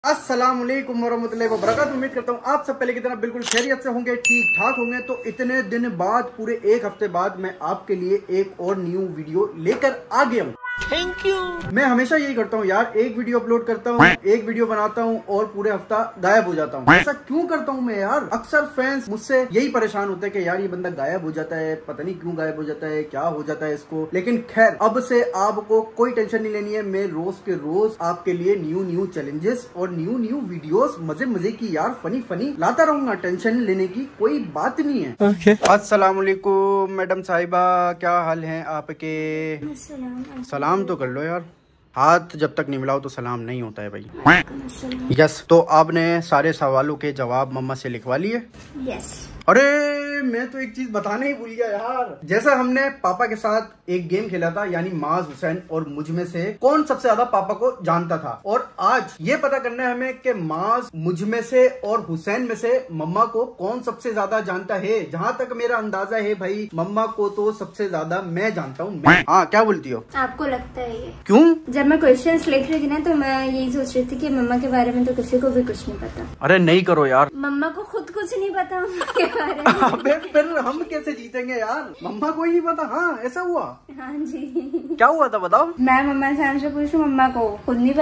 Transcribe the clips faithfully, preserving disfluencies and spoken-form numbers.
अस्सलामुअलैकुम वरहमतुल्लाहि वबरकातुहू। उम्मीद करता हूँ आप सब पहले की तरह बिल्कुल खैरियत से होंगे, ठीक ठाक होंगे। तो इतने दिन बाद, पूरे एक हफ्ते बाद मैं आपके लिए एक और न्यू वीडियो लेकर आ गया हूँ। Thank you. मैं हमेशा यही करता हूँ यार, एक वीडियो अपलोड करता हूँ, एक वीडियो बनाता हूँ और पूरे हफ्ता गायब हो जाता हूँ। ऐसा क्यों करता हूँ मैं यार? अक्सर फैंस मुझसे यही परेशान होते हैं कि यार ये बंदा गायब हो जाता है, पता नहीं क्यों गायब हो जाता है, क्या हो जाता है इसको। लेकिन खैर, अब से आपको कोई टेंशन नहीं लेनी है। मैं रोज के रोज आपके लिए न्यू न्यू चैलेंजेस और न्यू न्यू वीडियोस मजे मजे की यार फनी फनी लाता रहूंगा। टेंशन लेने की कोई बात नहीं है। okay. अस्सलाम वालेकुम मैडम साहिबा, क्या हाल है आपके? सलाम तो कर लो यार, हाथ जब तक नहीं मिलाओ तो सलाम नहीं होता है भाई। यस, तो आपने सारे सवालों के जवाब मम्मा से लिखवा लिए? यस। अरे मैं तो एक चीज बताना ही भूल गया यार। जैसा हमने पापा के साथ एक गेम खेला था, यानी माज हुसैन और मुझ में से कौन सबसे ज्यादा पापा को जानता था, और आज ये पता करना है हमें कि माज, मुझ में से और हुसैन में से मम्मा को कौन सबसे ज्यादा जानता है। जहाँ तक मेरा अंदाजा है भाई, मम्मा को तो सबसे ज्यादा मैं जानता हूँ। हाँ, क्या बोलती हो? आपको लगता है ये? क्यों? जब मैं क्वेश्चंस लिख रही थी ना, तो मैं यही सोच रही थी कि मम्मा के बारे में तो किसी को भी कुछ नहीं पता। अरे नहीं करो यार, मम्मा को खुद कुछ नहीं पता के बारे में। अबे फिर हम कैसे जीतेंगे यार? मम्मा को ही नहीं पता। हाँ, ऐसा हुआ? हाँ जी। क्या हुआ था बताओ? मैं मम्मा से आंसर पूछूं, मम्मा को खुद नहीं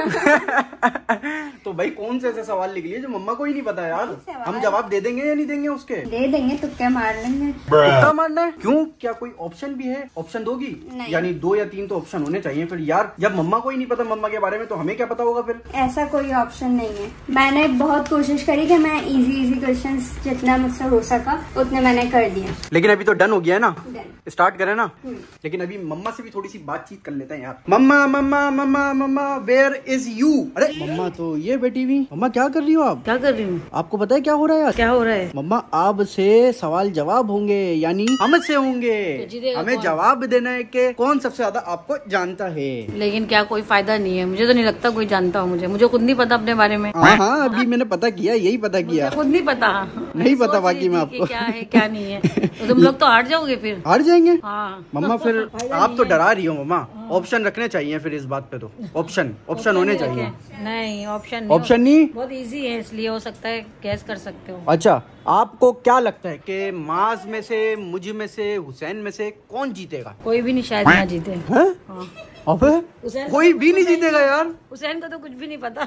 पता। तो भाई कौन से ऐसे सवाल लिख लिए जो मम्मा को ही नहीं पता यार? हम जवाब दे देंगे या नहीं देंगे उसके? दे देंगे, तुक्का मार लेंगे। तुक्का मारना है? क्यों, क्या कोई ऑप्शन भी है? ऑप्शन दोगी? यानी दो या तीन तो ऑप्शन होने चाहिए फिर यार। जब मम्मा को ही नहीं पता मम्मा के बारे में, तो हमें क्या पता होगा फिर? ऐसा कोई ऑप्शन नहीं है। मैंने बहुत कोशिश करी कि मैं इजी इजी क्वेश्चंस जितना मुझसे हो सका उतने मैंने कर दिया। लेकिन अभी तो डन हो गया है ना? स्टार्ट करें ना? लेकिन अभी मम्मा से भी थोड़ी सी बातचीत कर लेते हैं यार। Mamma mamma mamma mamma where is you? अरे मम्मा तो ये बैठी हुई। मम्मा क्या कर रही हो आप? क्या कर रही हूँ? आपको पता है क्या हो रहा है यार? क्या हो रहा है? मम्मा आप से सवाल जवाब होंगे, यानी हमसे होंगे। तो हमें जवाब देना है कि कौन सबसे ज्यादा आपको जानता है। लेकिन क्या कोई फायदा नहीं है, मुझे तो नहीं लगता कोई जानता हो। मुझे मुझे खुद नहीं पता अपने बारे में। हाँ हाँ, अभी मैंने पता किया, यही पता किया। खुद नहीं पता, नहीं पता बाकी मैं आपको क्या है क्या नहीं है। तो तुम लोग तो हार जाओगे फिर। हार जाएंगे? हाँ। मम्मा फिर आप तो डरा रही हो मम्मा। ऑप्शन रखने चाहिए फिर इस बात पे, तो ऑप्शन ऑप्शन होने चाहिए। नहीं, ऑप्शन ऑप्शन नहीं, बहुत इजी है, इसलिए हो सकता है गैस कर सकते हो। अच्छा, आपको क्या लगता है कि माज में से, मुझ में से, हुसैन में से कौन जीतेगा? कोई भी नहीं, शायद ना जीते। हाँ? अबे कोई भी नहीं जीतेगा यार? हुसैन को तो कुछ भी नहीं पता।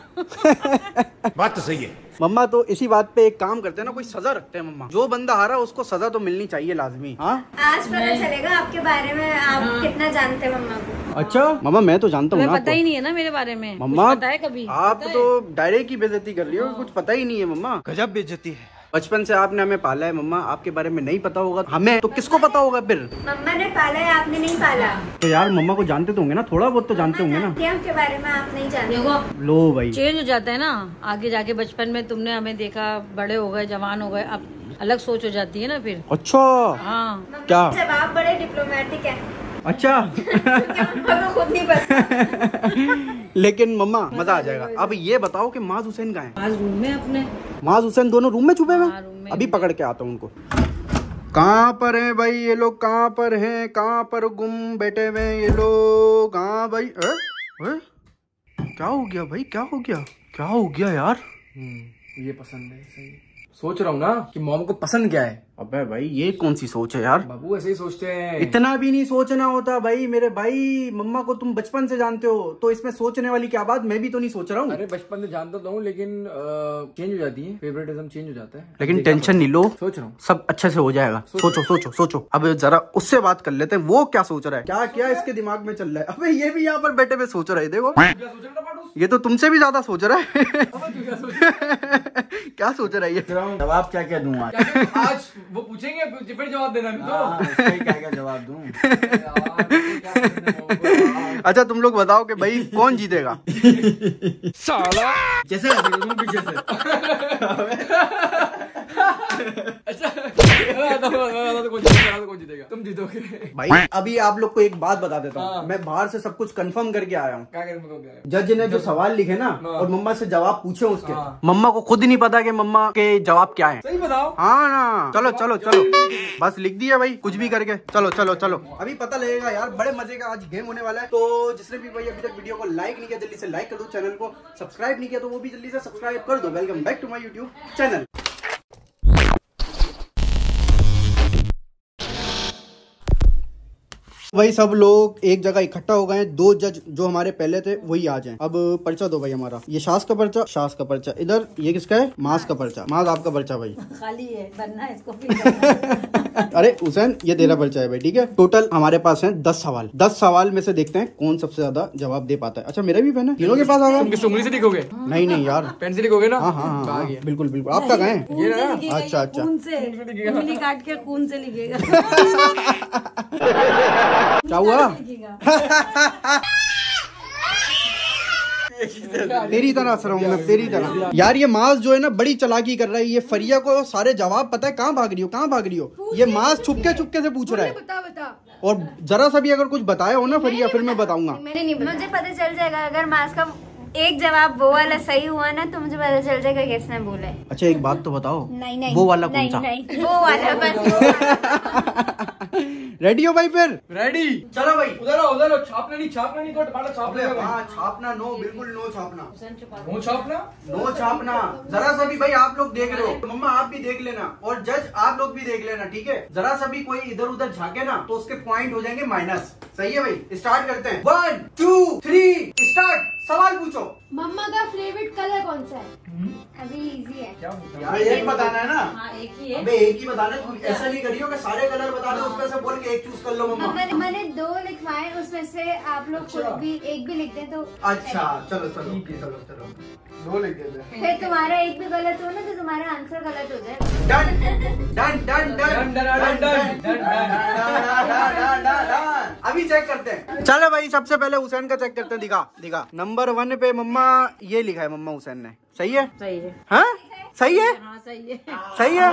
बात तो सही है मम्मा। तो इसी बात पे एक काम करते हैं ना, कोई सजा रखते हैं मम्मा। जो बंदा हारा उसको सजा तो मिलनी चाहिए लाजमी। हाँ, आज पता चलेगा आपके बारे में, आप हाँ। कितना जानते हैं मम्मा को। अच्छा मम्मा, मैं तो जानता हूँ ना। पता ही नहीं है ना मेरे बारे में मम्मा। पता है कभी? आप तो डायरेक्ट की बेइज्जती कर रही हो। कुछ पता ही नहीं है मम्मा। गजब बेइज्जती है। बचपन से आपने हमें पाला है मम्मा, आपके बारे में नहीं पता होगा हमें, तो किसको पता होगा फिर? मम्मा ने पाला है, आपने नहीं पाला। तो यार मम्मा को जानते तो होंगे ना, थोड़ा बहुत तो जानते होंगे ना। आपके बारे में आप नहीं जानते। लो भाई, चेंज हो जाता है ना आगे जाके। बचपन में तुमने हमें देखा, बड़े हो गए, जवान हो गए, अब अलग सोच हो जाती है ना फिर। अच्छा हाँ, क्या जब आप बड़े डिप्लोमेटिक है। अच्छा तो खुद नहीं पता। लेकिन मम्मा मजा आ जाएगा। अब ये बताओ कि माज हुसैन कहाँ है? माज रूम में अपने। माज हुसैन दोनों रूम में छुपे हुए? अभी पकड़ के आता हूँ उनको। कहाँ पर है भाई ये लोग? कहाँ पर हैं? कहाँ पर गुम बैठे हुए ये लोग? हाँ भाई, ए? ए? क्या हो गया भाई? क्या हो गया? क्या हो गया यार? ये पसंद है, सही सोच रहा हूँ ना कि मॉम को पसंद क्या है। अबे भाई ये कौन सी सोच है यार? बाबू ऐसे ही सोचते हैं। इतना भी नहीं सोचना होता भाई मेरे भाई। मम्मा को तुम बचपन से जानते हो, तो इसमें सोचने वाली क्या बात? मैं भी तो नहीं सोच रहा हूँ। अरे बचपन से जानता तो हूँ, लेकिन चेंज हो जाती है, फेवरेटिज्म चेंज हो जाता है। लेकिन टेंशन नहीं लो, सोच रहा हूँ सब अच्छे से हो जाएगा। सोचो सोचो सोचो। अब जरा उससे बात कर लेते हैं, वो क्या सोच रहा है, क्या क्या इसके दिमाग में चल रहा है। अबे ये भी यहाँ पर बैठे हुए सोच रहे, देखो ये तो तुमसे भी ज्यादा सोच रहा है। क्या सोच रहा है ये? जवाब क्या क्या दूंगा आज? वो पूछेंगे फिर जवाब देना भी तो। क्या क्या जवाब दूं? अच्छा तुम लोग बताओ कि भाई कौन जीतेगा? साला कैसे पीछे से अच्छा कौन जीतेगा? तुम जीतोगे भाई। अभी आप लोग को एक बात बता देता हूँ, मैं बाहर से सब कुछ कंफर्म करके आया हूँ। क्या कर जज ने जो सवाल लिखे ना और मम्मा से जवाब पूछे उसके, मम्मा को खुद नहीं पता कि मम्मा के जवाब क्या है। सही बताओ। हाँ ना, चलो चलो चलो, बस लिख दिया भाई कुछ भी करके। चलो चलो चलो, अभी पता लगेगा यार, बड़े मजे का आज गेम होने वाला है। तो जिसने भी भाई अभी तक वीडियो को लाइक नहीं किया जल्दी से लाइक कर दो, चैनल को सब्सक्राइब नहीं किया तो वो भी जल्दी से सब्सक्राइब कर दो। Welcome back to my YouTube channel. वही सब लोग एक जगह इकट्ठा हो गए हैं। दो जज जो हमारे पहले थे वही आ जाएं। अब पर्चा दो भाई हमारा। ये शास का पर्चा, शास का पर्चा इधर। ये किसका है? मास का पर्चा। मास आपका पर्चा भाई खाली है, बनना है इसको फिर। अरे हुसैन ये तेरा पर्चा है भाई, ठीक है। टोटल हमारे पास है दस सवाल। दस सवाल में से देखते हैं कौन सबसे ज्यादा जवाब दे पाता है। अच्छा मेरा भी पेन है, तीनों के पास आ गया। तुम किस उंगली से लिखोगे? नहीं नहीं यार, पेन से लिखोगे ना? हाँ हाँ हाँ बिल्कुल बिल्कुल। आपका कहाँ है? ये ना। अच्छा अच्छा, खून से उंगली काट के खून से लिखेगा। क्या हुआ? तेरी तरह हंस रहा हूँ मैं, तेरी तरह। यार ये मास जो है ना बड़ी चालाकी कर रहा है। ये फरिया को सारे जवाब पता है। कहाँ भाग रही हो, कहाँ भाग रही हो? ये मास छुपके छुपके से पूछ रहा है। बता बता। और जरा सा भी अगर कुछ बताया हो ना फरिया, फिर मैं बताऊंगा। मैंने नहीं, मुझे पता चल जाएगा अगर मास का एक जवाब वो वाला सही हुआ ना तो मुझे पता चल जाएगा किसने बोला है। अच्छा एक बात तो बताओ। नहीं नहीं वो वाला कौन नहीं, सा? नहीं, वो वाला बस। रेडी हो भाई? फिर रेडी। चलो भाई, उधर आओ, उधर आओ। छापना नहीं, छापना नहीं, तो बाला छाप लेगा। हाँ छापना नो, बिल्कुल नो छापना। नो छापना, नो छापना। जरा सा भी भाई आप लोग देख रहे हो, मम्मा आप भी देख लेना और जज आप लोग भी देख लेना, ठीक है। जरा सा भी कोई इधर उधर झाके ना तो उसके पॉइंट हो जाएंगे माइनस। सही है भाई, स्टार्ट करते हैं। One two three start. सवाल पूछो। मम्मा का फेवरेट कलर कौन सा है? अभी इजी है। क्या यार एक बताना है ना। हाँ एक ही है। अबे एक ही बताना है, तुम ऐसा नहीं करियो कि सारे कलर बता दो उसमें से बोल के एक चूज कर लो मम्मा। मैंने मैंने दो लिखवाए, उसमें से आप लोग कोई भी एक भी लिख दें तो अच्छा चलो चलो चलो चलो, दो लिख देते। फिर तुम्हारा एक भी गलत हो ना तो तुम्हारा आंसर गलत हो जाएगा। Done done done done done done done. अभी चेक करते हैं। चलो भाई सबसे पहले हुसैन का चेक करते हैं। दिखा दिखा। नंबर वन पे मम्मा ये लिखा है, मम्मा हुसैन ने। सही है? सही है। हाँ सही है? हाँ सही है। सही है?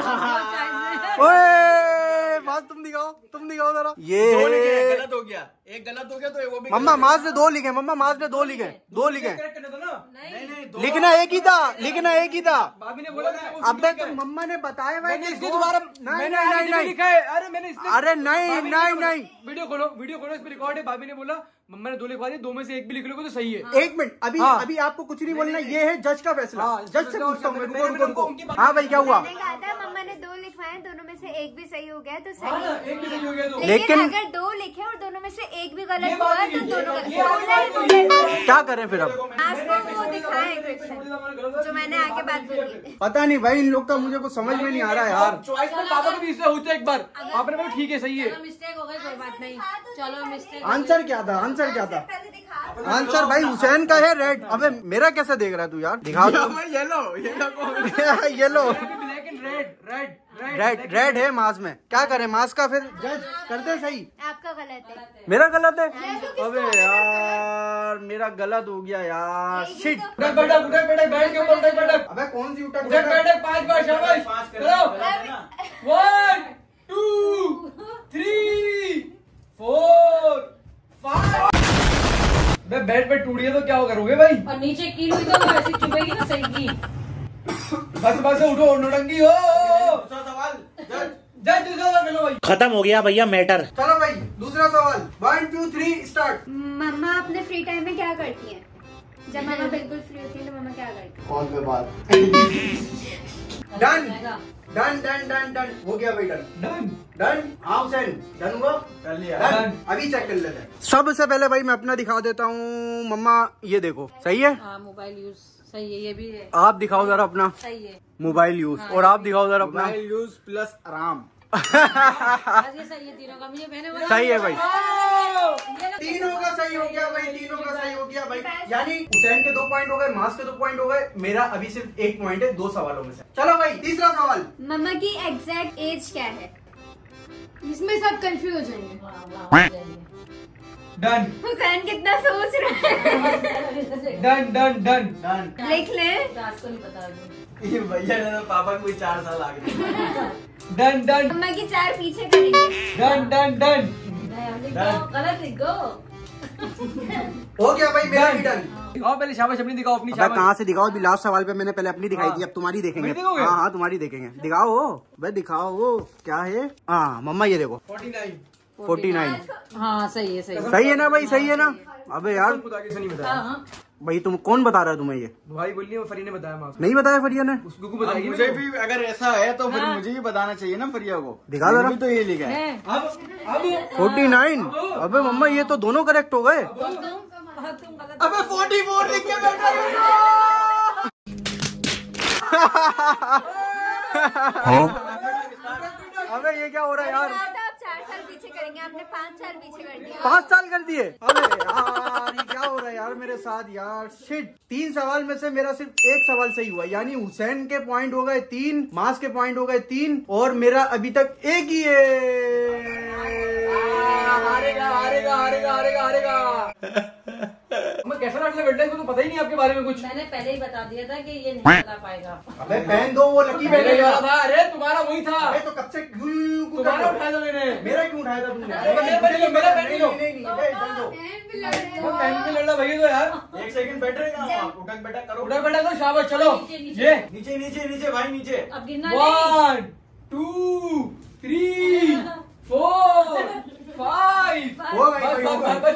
ओए बात तुम दिखाओ, तुम दिखाओ जरा। ये गलत हो गया, एक गलत हो गया तो वो भी। मम्मा मास ने दो लिखे, मम्मा मास ने दो लिखे, दो लिखे। लिखना एक ही था, लिखना एक ही था। भाभी ने बोला अब तक मम्मा ने बताया भाई मैंने इसलिए दोबारा नहीं नहीं नहीं लिखा है। अरे मैंने इसलिए, अरे नहीं नहीं नहीं, वीडियो खोलो, वीडियो खोलो, इस पे रिकॉर्ड है। भाभी ने बोला मम्मा ने दो लिखवा दी, दो में से एक भी लिख लोगे तो सही है। एक मिनट, अभी हाँ। अभी आपको कुछ नहीं बोलना, ये है जज का फैसला। हाँ, जज से पूछता हूँ मैं, रुको रुको रुको। उनकी बात- हाँ भाई क्या हुआ? मैंने कहा था मम्मा ने दो लिखवाए, दोनों में से एक भी सही हो गया तो हाँ ना, सही। एक भी सही हो गया तो। लेकिन, लेकिन- अगर दो लिखे और दोनों में से एक भी ये गलत बात हुआ नहीं तो है, दोनों ये गलत। बात बोलना ही नहीं है। बोलना। क्या करें फिर अब? आज को वो दिखाए क्वेश्चन जो मैंने आगे बात बोली। पता नहीं भाई इन लोग का मुझे कुछ समझ में नहीं आ रहा है यार। चॉइस में पापा को भी इससे होता है एक बार। आपने बोला ठीक है सही है। चलो मिस्टेक हो गई, कोई बात नहीं। चलो मिस्टेक। आंसर क्या था? आंसर क्या था? पहले दिखा। आंसर भाई हुसैन का है रेड। अबे मेरा कैसे देख रहा है तू यार? दिखा दो। Yellow, yellow yellow black and red, red red red है मास में। क्या करें मास का? फिर जज करते सही। आपका गलत है। मेरा गलत है? अबे यार मेरा गलत हो गया यार। शिट। उठक बैठक, उठक बैठक, बैठ के ऊपर उठक बैठक, अबे कौन सी उठक उठक बैठक, पांच बार शाबाश करो। One two three four five. बे बेड पे टूटी है तो क्या करोगे भाई? और नीचे कील हुई तो ऐसी चुभेगी ना सही की। बस बस उठो, नौटंकी हो। दूसरा सवाल जज। जज दूसरा सवाल चलो भाई। खत्म हो गया भैया मैटर। चलो भाई दूसरा सवाल। One two three start. मम्मा अपने फ्री टाइम में क्या करती हैं? जब मम्मा बिल्कुल फ्री होती है तो मम्मा क्या करती है? कौन पे बात? Done done done done done हो गया भाई। Done done done. हाँ हुसैन डन हुआ? कर लिया। डन। अभी चेक कर लेते हैं। सबसे पहले भाई मैं अपना दिखा देता हूँ। मम्मा ये देखो सही है? हाँ मोबाइल यूज सही है, ये भी है। आप दिखाओ जरा अपना सही है। Mobile use. और आप दिखाओ जरा अपना मोबाइल यूज प्लस आराम। आज ये सही है तीनों का। मुझे बहने बोला सही है भाई। ये लो। तीनों का सही हो गया भाई, तीनों का सही हो गया भाई। यानी हुसैन के दो पॉइंट हो गए, मास के दो पॉइंट हो गए, मेरा अभी सिर्फ एक पॉइंट है दो सवालों में से। चलो भाई तीसरा सवाल। मम्मा की एग्जैक्ट एज क्या है? इसमें सब कंफ्यूज हो जाएंगे। वाह, वाह, वाह, डन हुसैन कितना सोच रहा है। Done done done done. लिख ले। रात को नहीं पता अभी। ये भैया ने तो पापा को चार साल आ गए। डन डन मम्मा की चार पीछे करेंगे। डन डन डन लिखो गलत लिखो। हो गया भाई मेरा भी डन। दिखाओ पहले शाबाश अपनी दिखाओ अपनी अबे शाबाश। कहाँ से दिखाओ? अभी लास्ट सवाल पे मैंने पहले अपनी दिखाई हाँ। थी, अब तुम्हारी देखेंगे। मेरी देखोगे? हाँ हाँ तुम्हारी देखेंगे। दिखाओ वो भाई, दिखाओ वो क्या है। हाँ मम्मा ये देखो फोर्टी नाइन। Forty nine. हाँ सही है सही है। सही है ना भाई? सही है ना? अबे यार खुद आगे से नहीं बताया। हाँ भाई तुम कौन बता रहा है तुम्हें ये? भाई बोलिए वो फरी ने बताया माँ नहीं बताया फरिया ने? उस गुगु बताएगी मुझे भी अगर ऐसा है तो फिर हाँ। मुझे भी बताना चाहिए ना फरिया को। दिखा जरा। मैंने भी तो ये लिखा है। है। अब अब फोर्टी नाइन। अबे मम्मा ये तो दोनों करेक्ट हो गए। तुम तुम गलत। अबे फोर्टी फोर लिख के बैठा अबे ये क्या हो रहा है यार? आप चार साल पीछे करेंगे, आपने पाँच साल पीछे कर दिया। पाँच साल कर दिए। अबे यार ये क्या हो रहा है यार मेरे साथ यार? शिट। तीन सवाल में से मेरा सिर्फ एक सवाल सही हुआ, यानी हुसैन के पॉइंट हो गए तीन, मास के पॉइंट हो गए तीन, और मेरा अभी तक एक ही है। हारेगा हारेगा हारेगा हारेगा हारेगा। मैं कैसा नाटक बैठा है, इसको तो पता ही नहीं आपके बारे में कुछ। मैंने पहले ही बता दिया था कि ये नहीं बता पाएगा। अबे पहन दो वो लकी मेरे बैठेगा। वाला था। अरे तुम्हारा वही था। अरे तो कब से यूं यूं यूं कूद तुम्हारा रहे हो? उठाया था मैंने। मेरा क्यों उठाया था तुमने? अरे मेरा बैठ लो, मेरा बैठ लो। नहीं नहीं नहीं अबे इधर दो। वो टाइम पे लड़ रहा भैया तो यार। एक सेकंड बैठ रहे ना आप, उठक बैठक करो। उठा बैठा तो शाबाश चलो। नीचे, नीचे। ये नीचे नीचे नीचे भाई नीचे। अब गिनना नहीं। One two three four five. हो गई भाई, हो गई।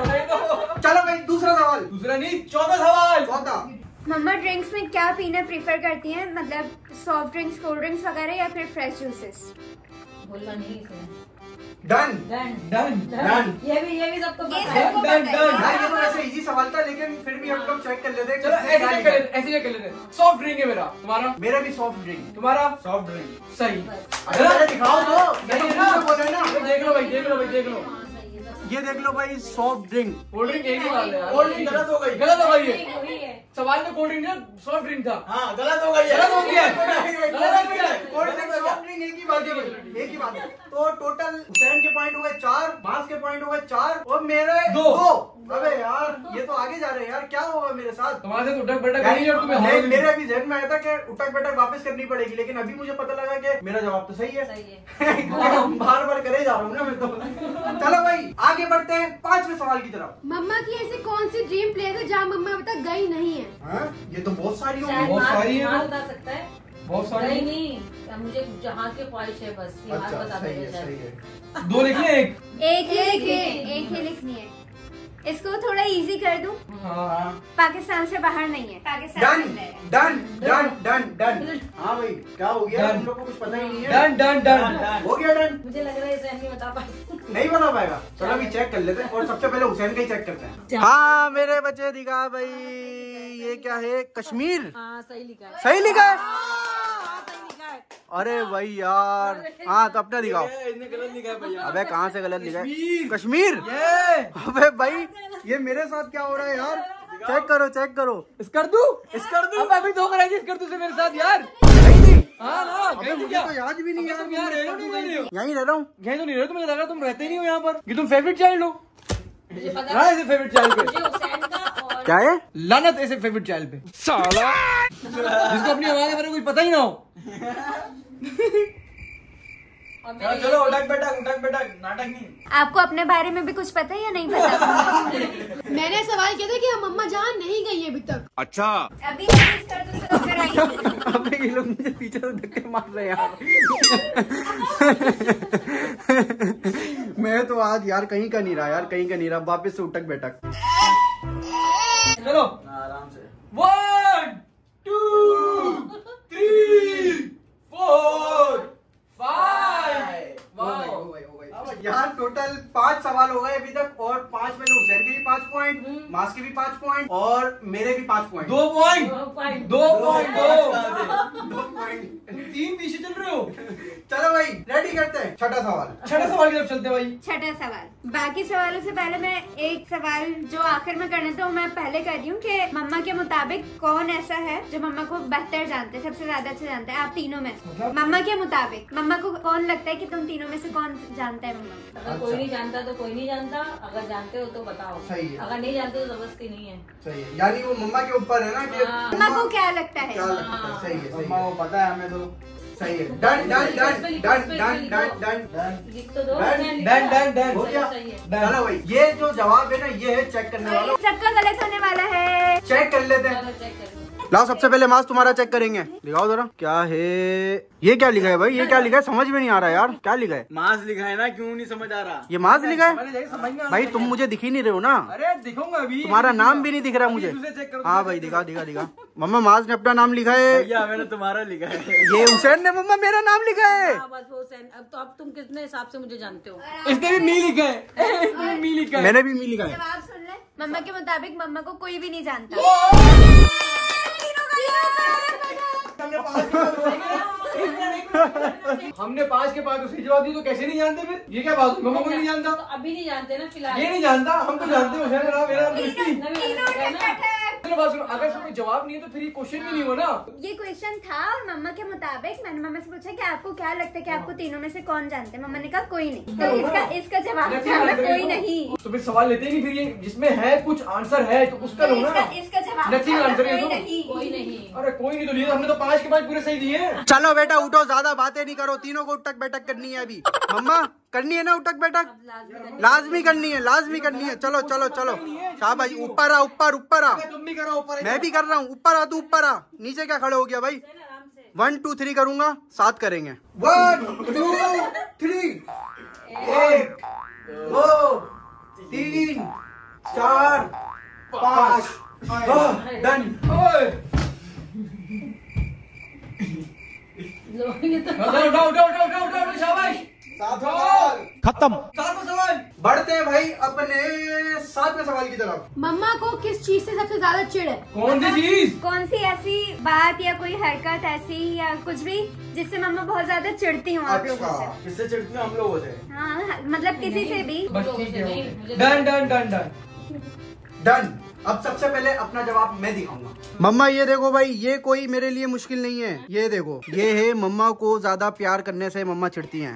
तो चलो भाई दूसरा सवाल। दूसरा नहीं चौथा सवाल। चौथा। मम्मा ड्रिंक्स में क्या पीना प्रीफर करती हैं? मतलब सॉफ्ट ड्रिंक्स, कोल्ड ड्रिंक्स वगैरह, या फिर फ्रेश जूसेस? बोलना नहीं इसे। डन। Done done done. ये भी ये भी सबको ये पता है। सबको डन, पता डन। यार है। ये तो वैसे इजी सवाल था, लेकिन फिर भी हम लोग चेक कर लेते हैं कि चलो इसमें ऐसे क्या चेक लिखा कर है। लेते ऐसे चेक कर लेते हैं। सॉफ्ट ड्रिंक है मेरा। तुम्हारा? मेरा भी सॉफ्ट ड्रिंक। तुम्हारा? Soft drink. सही। अरे पहले दिखाओ तो। ये तो सही है मुंह ना? से बोले ना। देख लो भाई देख लो भाई देख लो। हाँ, सही है, सब ये देख लो भाई सॉफ्ट ड्रिंक। कोल्ड ड्रिंक एक ही बात है यार। कोल्ड ड्रिंक गलत हो गई। गलत हो गई है। सही वही है। सवाल में कोल्ड ड्रिंक था, सॉफ्ट ड्रिंक था। हाँ गलत हो गई है। गलत हो गया है। गलत हो गया है। कोल्ड ड्रिंक सॉफ्ट ड्रिंक एक ही बात है भाई, एक ही बात है। तो टोटल हुसैन के पॉइंट हो गए चार, मास के पॉइंट हो गए चार, और मेरे दो। अबे यार ये तो आगे जा रहे हैं यार, क्या होगा मेरे साथ? तुम्हारे से उठक बैठक यानी नहीं और तुम्हें मैं- हार मेरे अभी जहन में आया था कि उठक बैठक वापस करनी पड़ेगी, लेकिन अभी मुझे पता लगा कि मेरा जवाब तो सही है। सही है। बार बार करे जा रहा हूँ ना मैं तो। चलो भाई आगे बढ़ते हैं पांचवें सवाल की तरफ। मम्मा की ऐसी कौन सी ड्रीम प्लेस है जहाँ मम्मा अभी तक गई नहीं है? हाँ, ये तो बहुत सारी शायद होंगी। बहुत माँ- सारी है माँ वो। बता सकता है। बहुत सारी। नहीं नहीं अब मुझे जहाँ की ख्वाहिश है बस ये बात अच्छा बता सही देगा है सही शायद। है। दो लिखने एक। एक ही लिखनी है, एक ही लिखनी है। इसको थोड़ा इजी कर दूं? हाँ पाकिस्तान से बाहर नहीं है। पाकिस्तान डन में है। Done done done done. हाँ भाई क्या हो गया? Done. तुम लोग को कुछ पता ही नहीं है। Done done done. हो गया डन। मुझे लग रहा है इसे नहीं बता पाए। नहीं बना पाएगा। चलो अभी चेक कर लेते हैं, और सबसे पहले हुसैन का ही चेक करते हैं। हाँ मेरे बच्चे दिखा भाई, ये क्या है? कश्मीर। हाँ सही लिखा है। सही लिखा है? हाँ, सही लिखा है। अरे भाई यार। हाँ तो अपना दिखाओ। इसने गलत लिखा है भैया। अबे कहाँ से गलत लिखा है? कश्मीर। कश्मीर। ये अबे भाई ये मेरे साथ क्या हो रहा है यार? चेक करो चेक करो। इस कर दूं इस कर दूं। अब अभी दो कराई इस कर दूं से मेरे साथ यार। नहीं नहीं हाँ ना अबे कहीं मुझे क्या? तो याद भी नहीं अबे यार। तुम यहाँ रह रहे हो नहीं रह रहे हो? यहीं रह रहा हूँ। यहीं तो नहीं रहे, तुम्हें लग रहा तुम रहते ही नहीं हो यहाँ पर कि तुम फेवरेट चाइल्ड हो। मुझे पता हाँ है ऐसे फेवरेट चाइल्ड पे मुझे हुसैन का और क्या है? लानत ऐसे फेवरेट चाइल्ड पे साला जिसको अपनी आवाज के बारे में कुछ पता ही ना हो। और चलो मेरे- चलो उठक बैठक उठक बैठक नाटक नहीं। आपको अपने बारे में भी कुछ पता है या नहीं पता? मैंने सवाल किया था कि मम्मा जहाँ नहीं गई है अभी तक। अभी नोटिस कर दो तो कराइए। अबे ये लोग मुझे पीछे से धक्के मार रहे हैं यार। मैं तो आज यार कहीं का नहीं रहा यार, कहीं का नहीं रहा। वापस से उठक बैठक। चलो आराम से। One two three four five. यार टोटल पांच सवाल हो गए अभी तक, और पांच में से हुसैन के भी पांच पॉइंट, मास के भी पांच पॉइंट, और मेरे भी पांच पॉइंट। दो पॉइंट दो पॉइंट। दो पॉइंट दो दो पॉइंट। तीन पीछे चल रहे हो। चलो भाई रेडी करते हैं छठा छठा सवाल। छठे सवाल की तरफ चलते हैं भाई। छठा सवाल। बाकी सवालों से पहले मैं एक सवाल जो आखिर में करना था वो मैं पहले कर रही हूँ कि मम्मा के मुताबिक कौन ऐसा है जो मम्मा को बेहतर जानते हैं, सबसे ज्यादा अच्छा जानते हैं आप तीनों में से। मतलब? मम्मा के मुताबिक मम्मा को कौन लगता है कि तुम तीनों में से कौन जानता है मम्मा? अगर कोई नहीं जानता तो कोई नहीं जानता, अगर जानते हो तो बताओ। सही है। अगर नहीं जानते तो जबरदस्ती नहीं है। सही है, यानी वो मम्मा के ऊपर है ना कि हाँ। मम्मा को क्या लगता है? क्या लगता है? सही है, सही मम्मा है, को पता है हमें तो। सही है। Done done done done done done done done. लिख तो दो। डन, मैंने डन, लिखा। Done, done. हो गया? सही है। चलो भाई, ये जो जवाब है ना ये है चेक करने वालों। सबका गलत होने वाला है। चेक कर लेते हैं। चलो चेक करो। लाओ सबसे पहले मास तुम्हारा चेक करेंगे, दिखाओ जरा क्या है। ये क्या लिखा है भाई, ये क्या लिखा है समझ में नहीं आ रहा यार, क्या लिखा है? मास लिखा है ना, क्यों नहीं समझ आ रहा? ये मास लिखा है मैंने जाके समझ में आ भाई, रहा तुम है। मुझे दिख ही नहीं रहे हो ना, अरे दिखाऊंगा अभी। तुम्हारा नाम भी नहीं दिख रहा मुझे। दूसरे चेक करो, हाँ दूसरे भाई चेक दिखा दिखा दिखा। मम्मा मास ने अपना नाम लिखा है, भैया मैंने तुम्हारा लिखा है। ये हुसैन ने मम्मा मेरा नाम लिखा है। हाँ, बस वो सेन- अब तो अब तुम कितने हिसाब से मुझे जानते हो? करो। इसने भी मी लिखा है। इसने भी मी लिखा है। मैंने भी मी लिखा है। जवाब सुन ले। मम्मा के मुताबिक मम्मा को कोई भी नहीं जानता। हमने पाँच के बाद सही किया। हमने पाँच के बाद उसकी जवाब दी तो कैसे नहीं जानते फिर? ये क्या बात हुई? मम्मा को नहीं जानता, तो अभी नहीं जानते ना फिलहाल। ये नहीं जानता, हम तो जानते हैं। हुसैन नाम, मेरा नाम दृष्टि। नवीन है ना? चलो बात सुनो, अगर इसका कोई जवाब नहीं है तो फिर ये क्वेश्चन भी नहीं हुआ ना। ये क्वेश्चन था और मम्मा के मुताबिक मैंने मम्मा से पूछा कि आपको क्या लगता है कि आपको तीनों में से कौन जानते हैं? मम्मा ने कहा कोई नहीं। तो इसका इसका जवाब नथी था आंसर कोई है नहीं। तो फिर सवाल लेते ही नहीं, फिर ये जिसमें है कुछ आंसर है तो उसका लो ना। इसका इसका जवाब नथी था आंसर है कोई तो। नहीं। कोई नहीं। अरे कोई नहीं तो लिए, हमने तो पाँच के पाँच पूरे सही दिए। चलो बेटा उठो, ज्यादा बातें नहीं करो, तीनों को उठक बैठक करनी है अभी। मम्मा करनी है ना उठक बैठक? लाजमी करनी है, लाजमी करनी है। चलो चलो चलो शाबाश, ऊपर आ ऊपर ऊपर आ। तुम भी करो ऊपर। मैं भी कर रहा हूँ, ऊपर आ तू ऊपर आ। नीचे क्या खड़े हो गया भाई? वन टू थ्री करूंगा, सात करेंगे। वन टू थ्री, एक दो तीन चार पाँच, डन। ये तो उठाओ उठाओ उठाओ उठाओ उठाओ उठाओ, शाबाश। खत्म। सातवां सवाल। बढ़ते हैं भाई अपने सातवें सवाल की तरफ। मम्मा को किस चीज से सबसे ज्यादा चिढ़ है? कौन सी चीज? कौन सी ऐसी बात या कोई हरकत ऐसी या कुछ भी जिससे मम्मा बहुत ज्यादा चिढ़ती हूँ आप लोगों से? किससे चिढ़ती हूँ हम लोगों से? हाँ मतलब किसी से भी। बस ठीक है, नहीं, मुझे- done done done done done. अब सबसे पहले अपना जवाब मैं दिखाऊंगा। मम्मा ये देखो भाई, ये कोई मेरे लिए मुश्किल नहीं है। ये देखो, ये है मम्मा को ज्यादा प्यार करने से मम्मा चिढ़ती हैं।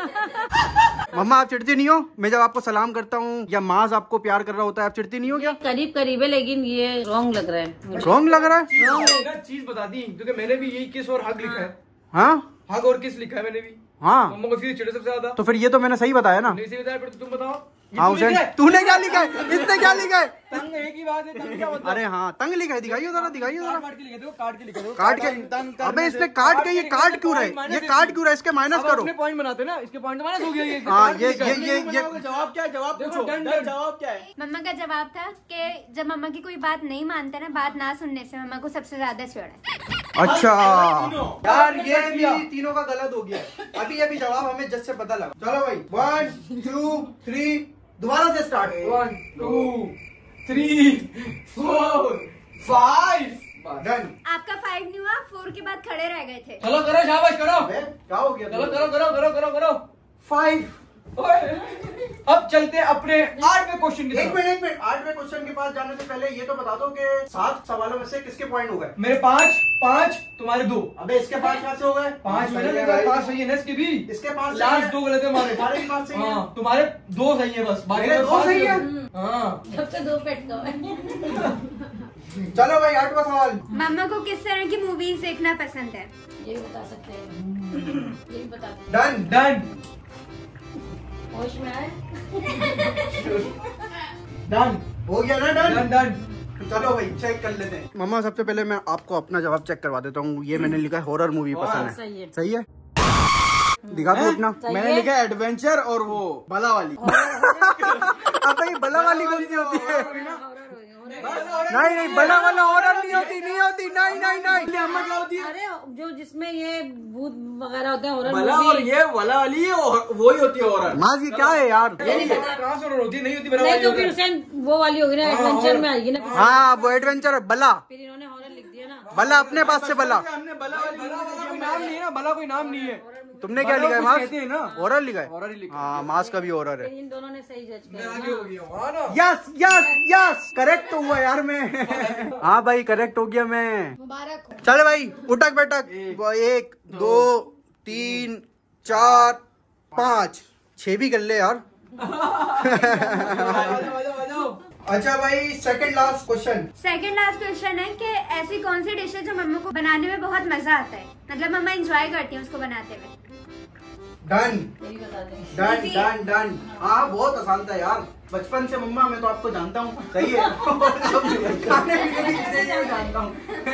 मम्मा आप चिढ़ती नहीं हो? मैं जब आपको सलाम करता हूँ या माज आपको प्यार कर रहा होता है, आप चिढ़ती नहीं हो क्या? करीब करीब है लेकिन ये रॉन्ग लग रहा है मुझे। रॉन्ग लग रहा है? एक चीज बता दी, क्योंकि मैंने भी यही किस और हक लिखा है। हाँ हक और किस लिखा है मैंने भी। हाँ, मम्मा को सीधे चिढ़े सबसे ज्यादा। तो फिर ये तो मैंने सही बताया ना। नहीं सही बताया, फिर तो तुम बताओ। ये हाँ तू हुसैन, लिखा है? तूने क्या लिखा है? इसने क्या लिखा है? तंग एक ही बात है, तंग क्या मतलब? अरे हाँ तंग लिखा है, दिखाइए जरा, दिखाइए जरा। काट के लिखे दो, काट के लिखे दो। काट के, तंग करने अबे इसने से- काट के, ये काट काट के क्यों रहा point है? minus ये है काट क्यों रहा है? इसके माइनस अब करो। अपने पॉइंट बनाते ना, इसके पॉइंट माइनस हो गया ये। इसके हाँ, काट के ये- लिखा ये- है। ये- नहीं ये- बनाओगे, जवाब क्या है? जवाब देखो, पूछो। Done, done, done. जवाब क्या है? मम्मा का जवाब था कि जब मम्मा की कोई बात नहीं मानते ना, बात ना सुनने से मम्मा को सबसे ज्यादा चिढ़ है। अच्छा यार, ये काट दिया। भी तीनों का गलत हो गया। अभी अभी जवाब हमें जज से पता लगा। चलो भाई, वन टू थ्री, दोबारा से start. One two three four five done. आपका फाइव नहीं हुआ, फोर के बाद खड़े रह गए थे। चलो करो, शाबाश करो। अबे, क्या हो गया? चलो करो करो करो करो करो। फाइव। अब चलते हैं अपने आठवें क्वेश्चन की एक तरफ। मिनट एक मिनट, आठवें क्वेश्चन के पास जाने से पहले ये तो बता दो कि सात सवालों में से किसके पॉइंट हो गए? मेरे पांच पांच, तुम्हारे दो। अबे इसके पांच कहाँ से हो गए? पांच सही मैंने है देखा, भाई। पांच सही है ना इसके भी। इसके पास लास्ट दो गलत है हमारे। हमारे भी पास सही है। हाँ, तुम्हारे दो सही है बस, बाकी मेरे तो दो पांच सही है? गलत। हाँ जब से दो पेट का है। चलो भाई, आठवां सवाल। मम्मा को किस तरह की मूवीज देखना पसंद है? ये भी बता सकते हैं, ये भी बता सकते डन। डन हैं। होश में आए। डन हो गया ना? Done done. डन। चलो भाई चेक कर लेते हैं। मम्मा सबसे पहले मैं आपको अपना जवाब चेक करवा देता हूँ। ये मैंने लिखा है हॉरर मूवी पसंद है। सही है। सही है? दिखा दो अपना। सही मैंने है। लिखा है एडवेंचर और वो भला वाली। अब ये बला वाली कौन सी होती है? नहीं नहीं, बला वाला हॉरर नहीं होती, नहीं होती, नहीं नहीं नहीं। अम्मा क्या होती है? अरे जो जिसमें ये भूत वगैरह होते हैं हॉरर भला और मूवी। ये भला वाली है, और वो ही होती है हॉरर। माँ ये क्या है यार? कहाँ से होती है? नहीं होती बराबर। नहीं तो फिर हुसैन वो वाली होगी ना, एडवेंचर में आएगी ना। हाँ वो एडवेंचर है, बला। फिर इन्होंने हॉरर लिख दिया ना। बला अपने पास से बला। हमने भला वाली भला वाला कोई नाम नहीं है ना, भला कोई नाम नहीं है। तुमने क्या लिखा है? मास कहते हैं ना, हॉरर लिखा है। हॉरर ही लिखा है। हाँ मास का भी हॉरर है। इन दोनों ने सही जज मैं किया आगे हो गया हूँ, हाँ ना? यस यस यस करेक्ट तो हुआ यार मैं। हाँ भाई करेक्ट हो गया मैं। मुबारक हो। चल भाई उठक बैठक। वो एक दो तीन चार पाँच छह भी कर ले यार। अच्छा भाई second last question. Second last question है कि ऐसी कौन सी डिश है जो मम्मा को बनाने में बहुत मजा आता है, मतलब मम्मा एंजॉय करती है उसको बनाते हुए। डन यही बता दें। Done done done. हाँ बहुत आसान था यार, बचपन से मम्मा मैं तो आपको जानता हूँ। सही है। खाने पीने की चीजें ये जानता हूँ।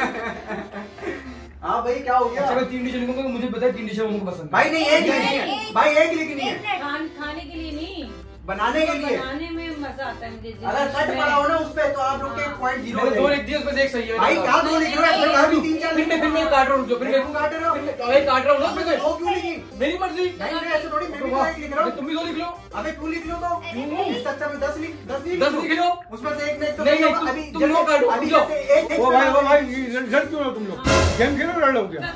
हाँ भाई क्या हो गया? अच्छा मैं तीन डिश लिखूंगा, मुझे पता है तीन डिश उनको पसंद है। भाई नहीं एक लिखनी है भाई, एक लिखनी है। खान खाने के लिए नहीं, बनाने के लिए। बनाने में मजा आता है मुझे। अगर सच बनाओ ना उस पे तो आप लोग के पॉइंट जीरो। मैंने दो लिख दिए, उसमें से एक सही है। भाई क्या दो लिख रहे हो? ऐसे तीन चार फिर मैं फिर मैं काट रहा हूँ, जो फिर मैं काट रहे हो? मैं काट रहा हूँ ना, फिर दो क्यों लिखी? मेरी मर्जी। नहीं नहीं ऐसे थोड़ी, मैं भी तो एक लिख रहा हूँ। तुम भी दो लिख लो। अबे क्यों लिख लो तो? इससे अच्छा मैं दस लिख दस लिख दस लिख लो। उसमें से एक नहीं तो नहीं, नहीं, तुम- अभी तुम लोग काटो, अभी जाओ। जैसे एक एक वो भाई वो भाई लड़ क्यों रहे हो तुम लोग? गेम खेलो लड़ लो क्या?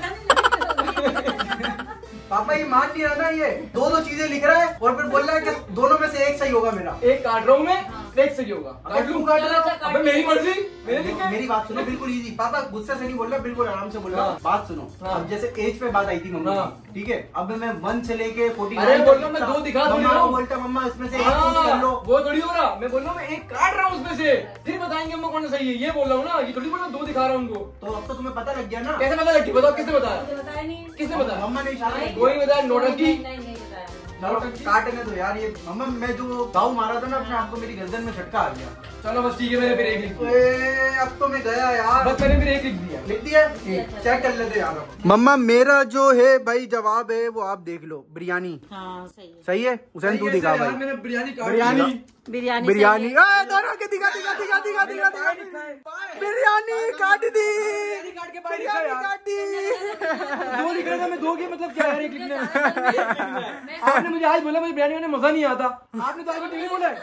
पापा ये मान नहीं रहा ना, ये दो दो चीजें लिख रहा है और फिर बोल रहा है कि दोनों में से एक सही होगा मेरा। एक काट रहा हूँ मैं, एक सही होगा। काट लूँ? काट रहा हूँ। अबे मेरी मर्जी, मेरे लिख मेरी बात सुनो, बिल्कुल इजी। पापा गुस्से से नहीं बोल रहा, बिल्कुल आराम से बोल रहा। हाँ। बात सुनो, हाँ। अब जैसे एज पे बात आई थी मम्मा हाँ। की, ठीक है? अब मैं वन से लेके फोर्टी अरे बोल रहा हूँ मैं दो दिखा थोड़ी मम्मा रहा को हूँ। बोलता मम्मा इसमें से एक चूज कर हाँ, लो। वो थोड़ी हो रहा। मैं बोल रहा हूँ मैं एक काट रहा हूँ उसमें से, फिर बताएंगे अम्मा कौन सा सही है। ये बोल रहा हूँ ना, ये थोड़ी बोल रहा हूँ दो दिखा रहा हूँ उनको। तो अब तो तुम्हें पता लग गया ना। कैसे पता लगी? बताओ किसने बताया? मुझे बताया नहीं। किसने बताया? मम्मा ने इशारा किया। कोई नहीं बताया। नोटंकी। नहीं नहीं नहीं बताया। चलो काटने दो यार। ये मम्मा मैं जो गाँव मारा था ना अपने आप को, मेरी गर्दन में झटका आ गया। चलो बस ठीक है, मैंने फिर एक लिख दिया। ए, अब तो मैं गया यार। बस मैंने फिर एक लिख दिया। लिख दिया? चेक कर लेते यार। मम्मा मेरा जो है भाई जवाब है वो आप देख लो, बिरयानी। हाँ सही है। सही है? हुसैन तू दिखा यार भाई। मैंने बिरयानी काट बिरयानी दी। बिरयानी बिरयानी सही है। ए, दोनों के दिखा दिखा दिखा दिखा दिखा दिखा बिरयानी काट दी। बिरयानी काट के पाए लिखा बिरयानी यार। काट दी। दो लिख रहा था मैं, दो के मतलब क्या यार? एक लिखने में आपने मुझे आज बोला मुझे बिरयानी में मजा नहीं आता, आपने तो आज मुझे नहीं बोला है।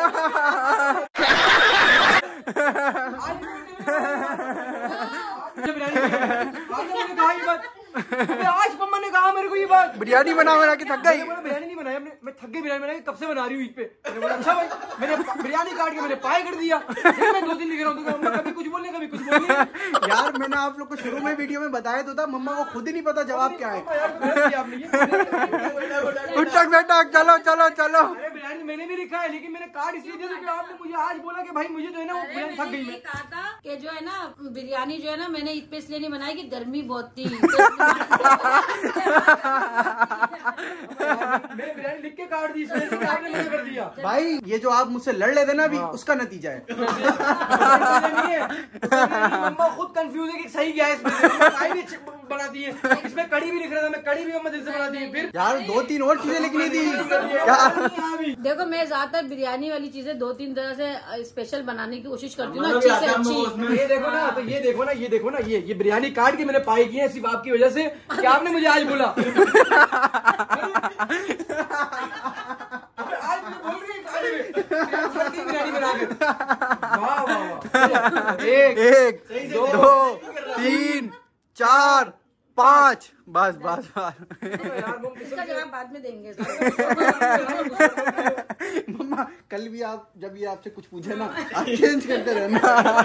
आज मुझे बिरयानी आपने मुझे कहा ये बात। अबे आज मम्मा ने कहा मेरे को ये बात। बिरयानी बना बना के थक गई। मैंने बोला बिरयानी नहीं बनाई, मैं थक गई बिरयानी बनाई, कब से बना रही हूँ ईद पे। मैंने बोला अच्छा भाई, मैंने बिरयानी काट के मैंने पाए कर दिया। फिर मैं दो दिन लिख रहा हूँ, तो कभी कुछ बोलने कभी कुछ बोलने। यार मैंने आप लोग को शुरू में वीडियो में बताया तो था, मम्मा को खुद ही नहीं पता जवाब क्या है। उठक बैठक चलो चलो चलो। अरे बिरयानी मैंने भी लिखा है, लेकिन मैंने कार्ड इसलिए दिया क्योंकि आपने मुझे आज बोला कि भाई मुझे जो है ना वो अरे बिरयानी थक मैंने गई ये मैं। कहा था कि जो है ना बिरयानी जो है ना मैंने ईद पे इसलिए नहीं बनाई कि गर्मी बहुत थी। मैंने बिरयानी लिख के काट दी, इसलिए कि आपने मुझे कर दिया। भाई ये जो आप मुझसे लड़ लेते ना अभी, उसका नतीजा है। नहीं है, मम्मा खुद कंफ्यूज है कि सही क्या है। इसमें चाय भी अच्छी बनाती है, इसमें कड़ी भी लिख रहा था मैं, कड़ी भी मम्मा दिल से बनाती है। फिर यार दो तीन और चीजें लिखनी थी यार। देखो मैं ज्यादातर बिरयानी वाली चीजें दो तीन तरह से स्पेशल बनाने की कोशिश करती हूँ ना, हमारा अच्छी भी से आता है, हम अच्छी। उसमें- ये देखो ना, तो ये देखो ना, ये देखो ना, ये ये बिरयानी काट के मैंने पाई की है सिर्फ आपकी वजह से कि आपने मुझे आज बोला। अबे आज मुझे बोल रही है काट के, बिरयानी बना के। वाह वाह वाह। एक एक दो तीन चार पाँच, बस बस बस। यार वो इसका जवाब बाद में देंगे। मम्मा कल भी आप जब ये आपसे कुछ पूछे ना आप चेंज करते रहना।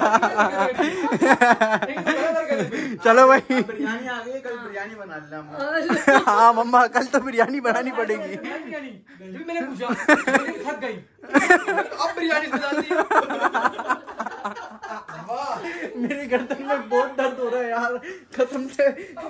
चलो भाई बिरयानी आ गई, कल बिरयानी बना लेना। हाँ मम्मा कल तो बिरयानी बनानी पड़ेगी। बिरयानी जो मैंने पूछा मुझे थक गई, अब बिरयानी बना दी। मेरी गर्दन में बहुत दर्द हो रहा है यार कसम से।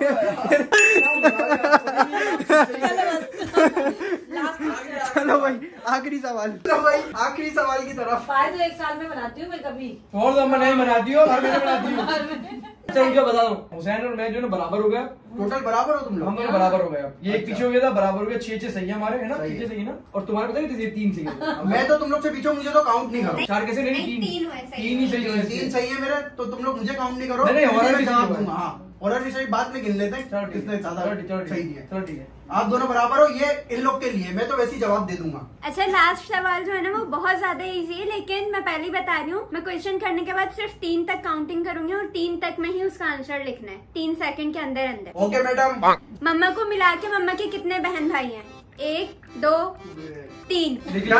चलो भाई आखिरी सवाल। चलो भाई आखिरी सवाल की तरफ। पाए तो एक साल में बनाती हूँ मैं कभी। और तो मैं नहीं बनाती हूँ, हर महीने बनाती हूँ। अच्छा मुझे बता दो, हुसैन और मैं जो है ना बराबर हो गया। टोटल बराबर हो तुम हम लोग? दोनों बराबर हो गए। अब ये एक अच्छा। पीछे हो गया था, बराबर हो गया। छह छह सही है हमारे, है ना? सही छह है। छह सही है ना? और तुम्हारे पता है तीन सही है। मैं तो तुम लोग से पीछे हूँ, मुझे तो काउंट नहीं करो। चार कैसे नहीं? नहीं, तीन तीन हुए, सही तीन ही सही हुए। तीन सही है मेरे, तो तुम लोग मुझे काउंट नहीं करो। नहीं, नहीं, हमारा मैं भी जवाब सही हुआ। दूंगा। हाँ और अभी सही बाद में गिन लेते हैं चलो ठीक किसने है, ज्यादा चलो ठीक, चलो ठीक सही है, दिया। चलो ठीक है। आप दोनों बराबर हो, ये इन लोग के लिए। मैं तो वैसे ही जवाब दे दूंगा। अच्छा लास्ट सवाल जो है ना वो बहुत ज्यादा इजी है, लेकिन मैं पहले ही बता रही हूँ, मैं क्वेश्चन करने के बाद सिर्फ तीन तक काउंटिंग करूंगी और तीन तक में ही उसका आंसर लिखना है, तीन सेकंड के अंदर अंदर। Okay madam. मम्मा को मिला के मम्मा के कितने बहन भाई हैं? एक, दो, तीन।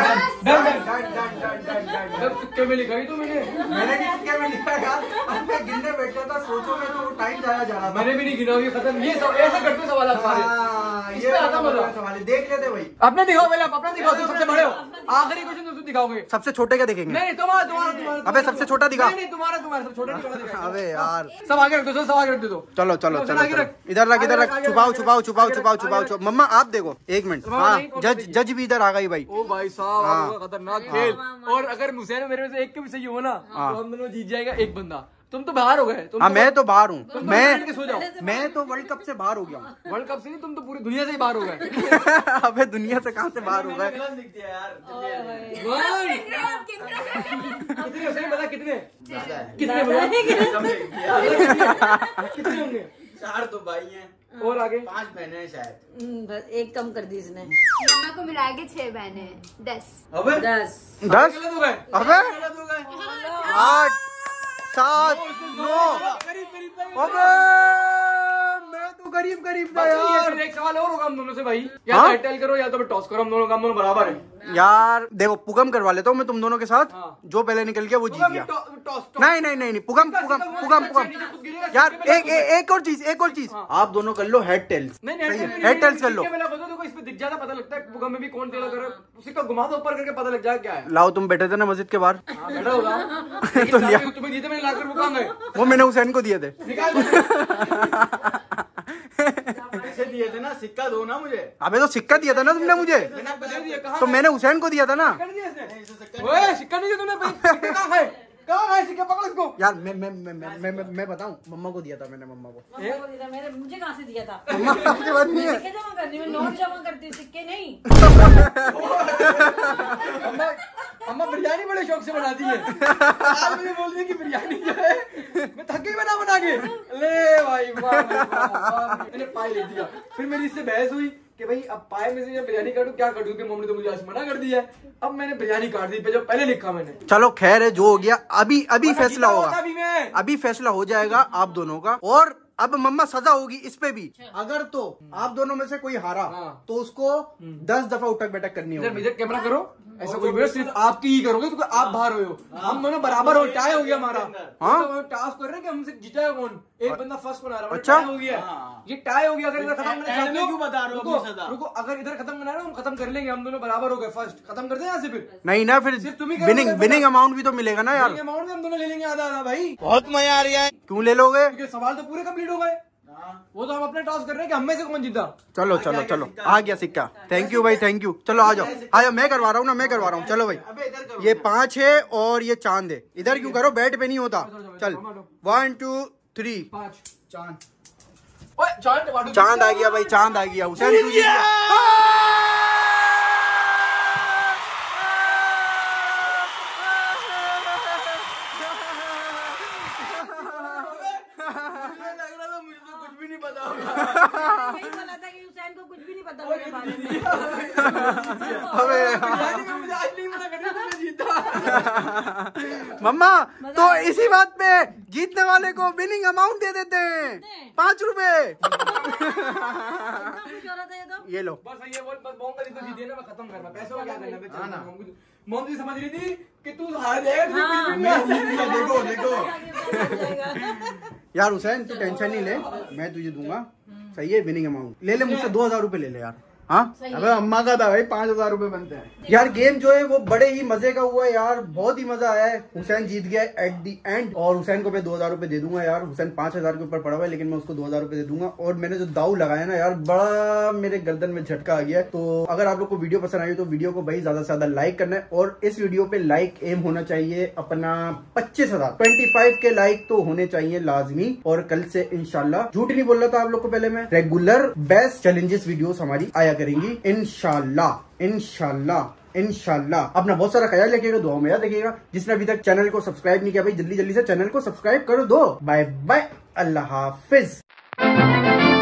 तुक्के में लिखा ही तो मैंने मैंने भी तुक्के में लिखा यार। अब मैं गिनने बैठा था, सोचो मैं तो टाइम जाया जा रहा था। मैंने भी नहीं गिना, ये खत्म। ये सब ऐसे करते सवाल सारे। हाँ, इसमें आता मजा। सवाल देख लेते भाई। अपने दिखाओ पहले, आप अपना दिखाओ, तुम सबसे बड़े हो। आखिरी क्वेश्चन तुम दिखाओगे। सबसे छोटे का देखेंगे? नहीं तुम्हारा तुम्हारा तुम्हारा। अबे सबसे छोटा दिखा। नहीं तुम्हारा तुम्हारा सब छोटा दिखा। अबे यार सब आगे रख दो, सब आगे रख दो। चलो चलो चलो इधर रख, इधर रख। छुपाओ छुपाओ छुपाओ छुपाओ छुपाओ। मम्मा आप देखो एक मिनट। हाँ जज जज भी इधर आ गई भाई। ओ भाई साहब हाँ। खतरनाक खेल। और अगर मुसैन मेरे में से एक के भी सही हो ना तो हम दोनों जीत जाएगा एक बंदा। तुम तो बाहर हो गए। हाँ मैं तो बाहर हूँ। तुम मैं तो सो जाओ। मैं तो वर्ल्ड कप से बाहर हो गया हूँ। वर्ल्ड कप से नहीं, तुम तो पूरी दुनिया से ही बाहर हो गए। अबे दुनिया से कहाँ से बाहर हो गए? कितने सही बता? कितने कितने बता? कितने होंगे? चार तो भाई हैं और आगे पांच बहनें हैं शायद। बस एक कम कर दी इसने। मम्मा को मिला के छह बहनें हैं। दस। अबे दस दस? गलत हो गए। अबे गलत हो गए। आठ सात नौ। अबे मैं तो गरीब गरीब था यार। एक सवाल और होगा हम दोनों से भाई। या हाँ? तो करो या तो टॉस करो। हम दोनों का हम दोनों बराबर है यार। देखो पुगम करवा लेता हूँ मैं तुम दोनों के साथ। हाँ। जो पहले निकल गया वो जीत गया। टॉस नहीं नहीं नहीं नहीं पुगम पुगम पुगम पुगम। यार एक एक और चीज एक और चीज आप दोनों कर लो हेड टेल्स। हेड टेल्स कर लो। इसमें दिख जाता पता लगता है पुगम में भी कौन तेल कर। उसी का घुमा दो ऊपर करके पता लग जाए क्या है। लाओ तुम बैठे थे ना मस्जिद के बाहर। हाँ, बैठा होगा। तो लिया। तुम्हें दिए थे मैंने लाकर। वो कहाँ गए? वो मैंने हुसैन को दिए थे। पैसे दिए थे ना, सिक्का दो ना मुझे। अबे तो सिक्का दिया था ना तुमने मुझे। मैंने आपको दे दिया। कहाँ तो मैंने हुसैन को दिया था ना। सिक्का नहीं दिया इसने? ओए सिक्का नहीं दिया तूने भाई। सिक्का कहाँ है? कहाँ है सिक्का? पकड़ इसको। यार मैं मैं मैं मैं मैं, मैं, मैं बताऊं मम्मा को दिया था मैंने। मम्मा को मम्मा को दिया था। मेरे मुझे कहाँ से दिया था? मम्मा मुझे बात नहीं है। सिक्के जमा करनी, मैं नोट जमा करती, सिक्के नहीं। अम्मा अम्मा बिरयानी बड़े शौक से बनाती है। आज मुझे बोल दी कि बिरयानी जो है मैं थके बना बना के। ले भाई वाह वाह। मैंने पाए ले दिया। फिर मेरी इससे बहस हुई कि भाई अब पाए में से जब बिरयानी काटूं क्या काटूं कि मम्मी ने तो मुझे आज मना कर दिया है। अब मैंने बिरयानी काट दी पे जो पहले लिखा मैंने। चलो खैर है जो हो गया। अभी अभी फैसला होगा। अभी मैं अभी फैसला हो जाएगा आप दोनों का। और अब मम्मा सजा होगी इस पे भी। अगर तो आप दोनों में से कोई हारा हाँ। तो उसको दस दफा उठक बैठक करनी इधर होगी। इधर कैमरा करो। ऐसा कोई भी सिर्फ आपकी ही करोगे तो आप बाहर हुए हो। हम दोनों बराबर हो। टाई हो गया हमारा। हाँ? तो टास्क कर रहे हैं कि हमसे जीता है कौन। एक बंदा फर्स्ट बना रहा है। अच्छा? टाई हो गया। ये टाई हो गया। अगर इधर खत्म करना एंड में क्यों बता रहे हो रुको, अपनी सजा? रुको अगर इधर खत्म करना है ना हम खत्म कर लेंगे। हम दोनों बराबर हो गए। फर्स्ट खत्म कर दे यहाँ से। फिर नहीं ना फिर सिर्फ तुम ही करोगे विनिंग पहले। विनिंग अमाउंट भी तो मिलेगा ना यार। अमाउंट में हम दोनों ले लेंगे आधा आधा भाई। बहुत मजा आ रहा है। क्यों ले लोगे? क्योंकि सवाल तो पूरे कंप्लीट हो गए। वो तो हम अपने टॉस कर रहे हैं कि हम में से कौन जीता। चलो चलो चलो आ गया सिक्का। थैंक यू भाई थैंक यू। चलो आ जाओ आ जाओ। मैं करवा रहा हूँ ना मैं करवा रहा हूँ। चलो भाई ये पांच है और ये चांद है। इधर क्यों करो? बैट पे नहीं होता। चल वन टू थ्री। पाँच चांद ओए चांद बांटो। चांद आ गया भाई। चांद आ गया। हुसैन तू जीत गया। मुझे तो कुछ भी नहीं पता। यही बोला था कि हुसैन को कुछ भी नहीं पता मेरे बारे में। अबे मुझे आज नहीं मना कर रही तुमने जीता। मम्मा तो इसी बात पे जीतने वाले को विनिंग अमाउंट दे देते हैं पाँच रुपए। ये लो। बस ये बोल बस मोहम्मद तो जीते ना। मैं खत्म करना पैसे का क्या करना है। मोहम्मद समझ रही थी कि तू हार जाएगा। देखो देखो यार हुसैन तू टेंशन नहीं ले। मैं तुझे दूंगा। सही है विनिंग अमाउंट ले ले मुझसे। दो हजार रूपए ले ले यार। हाँ अबे अम्मा का था भाई। पाँच हजार रूपए बनते हैं यार। गेम जो है वो बड़े ही मजे का हुआ है यार। बहुत ही मजा आया है। हुसैन जीत गया एट दी एंड। और हुसैन को मैं दो हजार रूपए दे दूंगा यार। हुसैन पांच हजार के ऊपर पड़ा हुआ है लेकिन मैं उसको दो हजार रूपए दे दूंगा। और मैंने जो दाव लगाया ना यार बड़ा मेरे गर्दन में झटका आ गया। तो अगर आप लोग को वीडियो पसंद आई तो वीडियो को भाई ज्यादा से ज्यादा लाइक करना है। और इस वीडियो पे लाइक एम होना चाहिए अपना पच्चीस हजार ट्वेंटी फाइव के लाइक तो होने चाहिए लाजमी। और कल से इंशाल्लाह झूठ नहीं बोल रहा था आप लोग को पहले मैं रेगुलर बेस्ट चैलेंजेस वीडियोस हमारी आया करेंगी इंशाल्लाह इंशाल्लाह इंशाल्लाह। अपना बहुत सारा ख्याल रखिएगा। दुआ में याद रखिएगा। जिसने अभी तक चैनल को सब्सक्राइब नहीं किया भाई जल्दी जल्दी से चैनल को सब्सक्राइब कर दो। Bye bye. अल्लाह हाफिज।